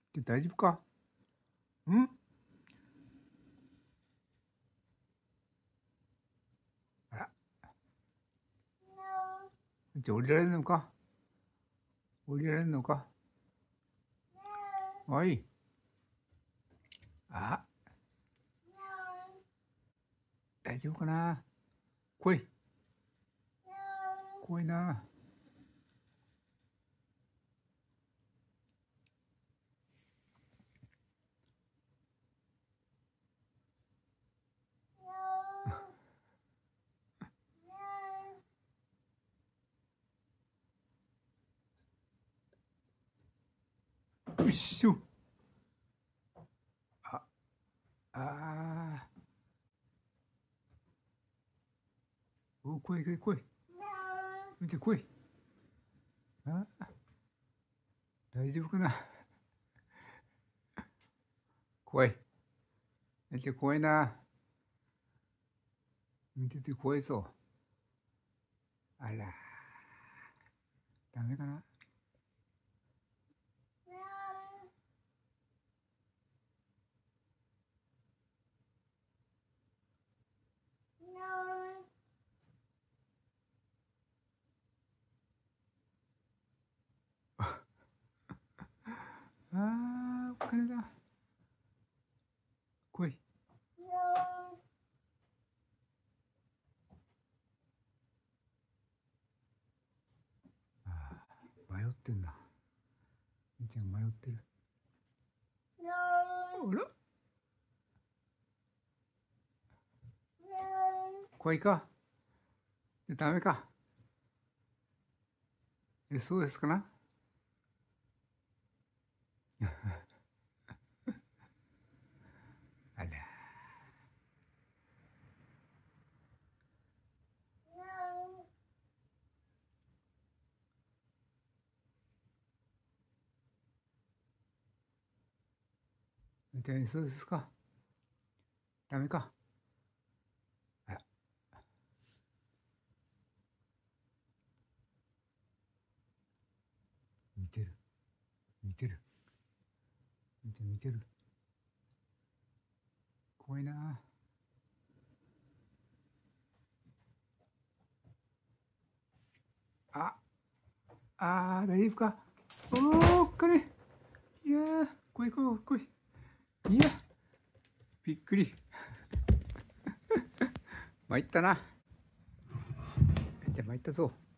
大丈夫か？ん？あら。じゃあ降りられるのか？降りられるのか？おい。あ、大丈夫かな？来い。来いな。よっしょ。あ、あー。お、来い来い来い。見て来い。あ、大丈夫かな？怖い。めっちゃ怖いな。見てて怖いぞ。あら。ダメかな？ああ、お金だ。来い。ああ、迷ってんな。みーちゃん迷ってる。あら。怖いか？ダメか？そうですかな？あら。じゃあそうですか？ダメか？あら。見てる。見てる。みーちゃん見てる。怖いな。あ、あー、大丈夫か？おー、おっかね。いやー、来い来い来い。いや、びっくり。参ったな。じゃあ参ったぞ。